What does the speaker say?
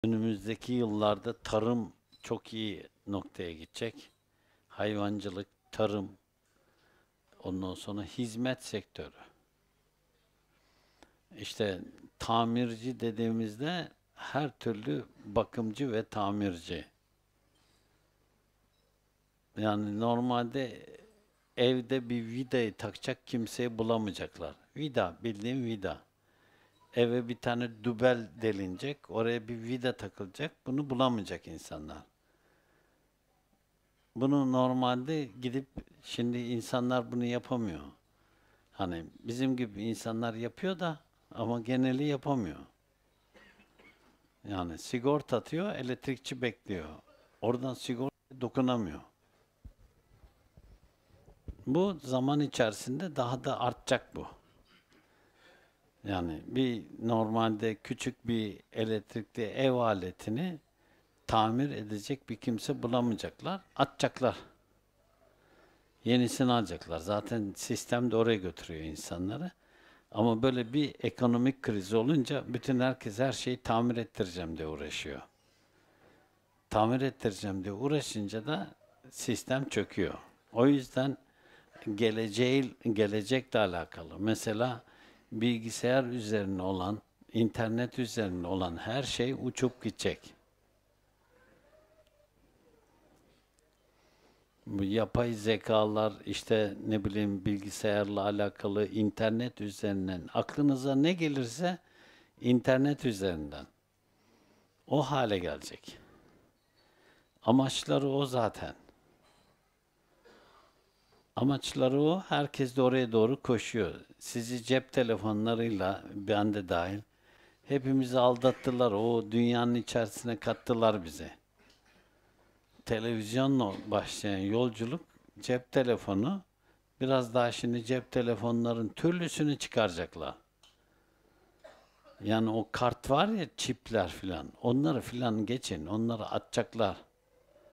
Önümüzdeki yıllarda tarım çok iyi noktaya gidecek. Hayvancılık, tarım, ondan sonra hizmet sektörü. İşte tamirci dediğimizde her türlü bakımcı ve tamirci. Yani normalde evde bir vidayı takacak kimseyi bulamayacaklar. Vida, bildiğin vida. Eve bir tane dübel delinecek, oraya bir vida takılacak, bunu bulamayacak insanlar. Bunu normalde gidip, şimdi insanlar bunu yapamıyor. Hani bizim gibi insanlar yapıyor da ama geneli yapamıyor. Yani sigorta atıyor, elektrikçi bekliyor. Oradan sigorta dokunamıyor. Bu zaman içerisinde daha da artacak bu. Yani bir normalde küçük bir elektrikli ev aletini tamir edecek bir kimse bulamayacaklar, atacaklar. Yenisini alacaklar. Zaten sistem de oraya götürüyor insanları. Ama böyle bir ekonomik kriz olunca bütün herkes her şeyi tamir ettireceğim diye uğraşıyor. Tamir ettireceğim diye uğraşınca da sistem çöküyor. O yüzden gelecekle alakalı. Mesela bilgisayar üzerine olan, internet üzerine olan her şey uçup gidecek. Bu yapay zekalar, işte ne bileyim bilgisayarla alakalı, internet üzerinden aklınıza ne gelirse internet üzerinden o hale gelecek. Amaçları o zaten. Amaçları o. Herkes de oraya doğru koşuyor. Sizi cep telefonlarıyla, ben de dahil, hepimizi aldattılar. O dünyanın içerisine kattılar bizi. Televizyonla başlayan yolculuk, cep telefonu, biraz daha şimdi cep telefonların türlüsünü çıkaracaklar. Yani o kart var ya, çipler filan, onları filan geçin, onları atacaklar.